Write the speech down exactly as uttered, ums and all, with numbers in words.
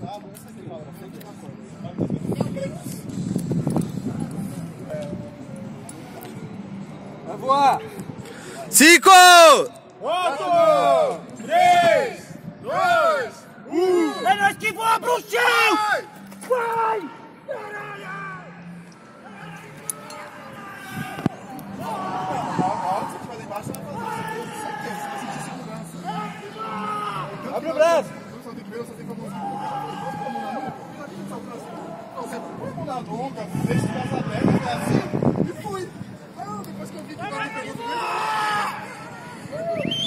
Vai voar! Cinco! Quatro! Três! Dois! Um! É nós que voa pro chão! Vai! Abre o braço! Põe na nuca, deixa o braço aberto, assim, e fui. Não, depois que eu vi que o cara pegou do meio.